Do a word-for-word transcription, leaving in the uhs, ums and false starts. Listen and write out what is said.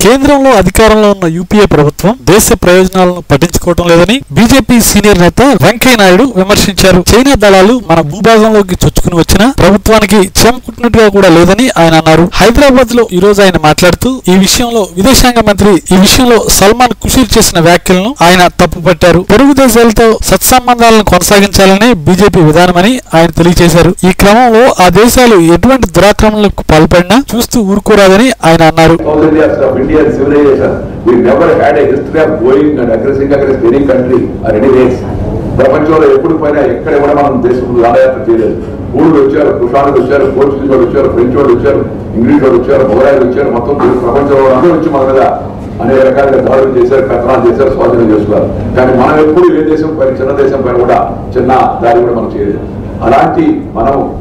కేంద్రంలో అధికారంలో ఉన్న యూపీఏ ప్రభుత్వం దేశ ప్రయోజనాలను పట్టించుకోవడం లేదని బీజేపీ సీనియర్ నేత వెంకయ్య నాయుడు విమర్శించారు. చైనా దళాలు మన భూభాగంలోకి చొచ్చుకుని వచ్చినా ప్రభుత్వానికి చెంపుకున్నట్టుగా కూడా లేదని ఆయన అన్నారు. హైదరాబాద్ లో ఈ రోజు ఆయన మాట్లాడుతూ ఈ విషయంలో విదేశాంగ మంత్రి ఈ విషయంలో సల్మాన్ ఖుషీర్ చేసిన వ్యాఖ్యలను ఆయన తప్పుపట్టారు. పొరుగు దేశాలతో సత్సంబంధాలను కొనసాగించాలని బీజేపీ విధానమని ఆయన తెలియజేశారు. ఈ క్రమంలో ఆ దేశాలు ఎటువంటి దురాక్రమణలకు పాల్పడినా చూస్తూ ఊరుకోరాదని ఆయన అన్నారు. ప్రపంచంలో ఎప్పుడు పైన ఎక్కడ కూడా మనం దేశం పాదయాత్ర చేయలేదు. ఊళ్ళు వచ్చారు, కుషానులు వచ్చారు, పోర్చుగీస్ వాళ్ళు వచ్చారు, ఫ్రెంచ్ వాళ్ళు వచ్చారు, ఇంగ్లీష్ వాళ్ళు వచ్చారు, మొగలాయిలు వచ్చారు, మొత్తం ప్రపంచంలో అందరూ వచ్చి మన మీద అనేక రకాలుగా దాడులు చేశారు, కథనాలు చేశారు, స్వాధీనం చేసుకున్నారు. కానీ మనం ఎప్పుడు ఏ దేశం పైన చిన్న దేశం పైన కూడా చిన్న దాడి కూడా మనం చేయలేదు. అలాంటి మనం